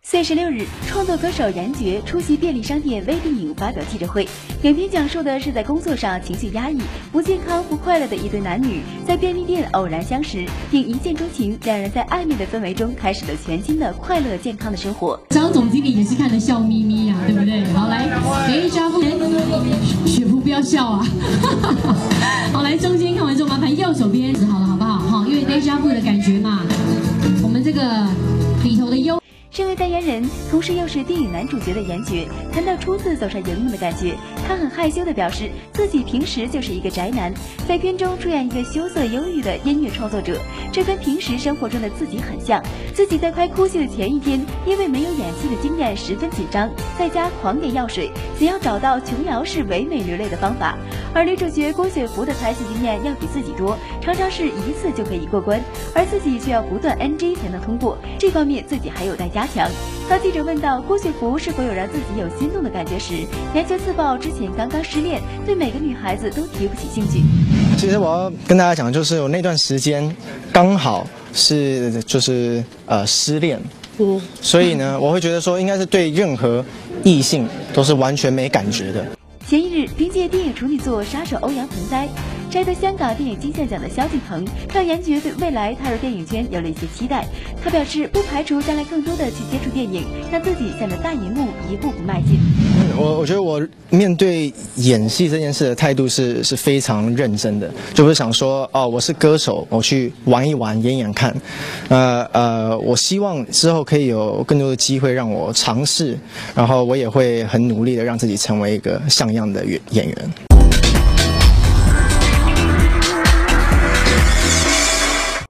4月16日，创作歌手杨珏出席便利商店微电影发表记者会。影片讲述的是在工作上情绪压抑、不健康、不快乐的一对男女，在便利店偶然相识，并一见钟情，两人在暧昧的氛围中开始了全新的快乐健康的生活。 张总经理也是看得笑眯眯呀，对不对？好，来，给一张雪芙不要笑啊！好，来中间看完之后，麻烦右手边好了，好不好？好，因为 Deja Vu 的感觉嘛，我们这个里头的优。 身为代言人，同时又是电影男主角的杨珏，谈到初次走上荧幕的感觉，他很害羞地表示自己平时就是一个宅男，在片中出演一个羞涩忧郁的音乐创作者，这跟平时生活中的自己很像。自己在拍哭戏的前一天，因为没有演戏的经验十分紧张，在家狂点药水，想要找到琼瑶式唯美流泪的方法。而女主角郭雪芙的拍戏经验要比自己多，常常是一次就可以过关，而自己却要不断 NG 才能通过，这方面自己还有待加强。当记者问到郭雪芙是否有让自己有心动的感觉时，杨珏自曝之前刚刚失恋，对每个女孩子都提不起兴趣。 其实我要跟大家讲，就是我那段时间刚好是失恋，所以呢，我会觉得说应该是对任何异性都是完全没感觉的。 前一日，凭借电影处女作《杀手欧阳盆栽》摘得香港电影金像奖的萧敬腾，让杨珏对未来踏入电影圈有了一些期待。他表示不排除将来更多的去接触电影，让自己向着大荧幕一步步迈进。 我觉得我面对演戏这件事的态度是非常认真的，就不是想说哦，我是歌手，我去玩一玩演演看。我希望之后可以有更多的机会让我尝试，然后我也会很努力的让自己成为一个像样的演员。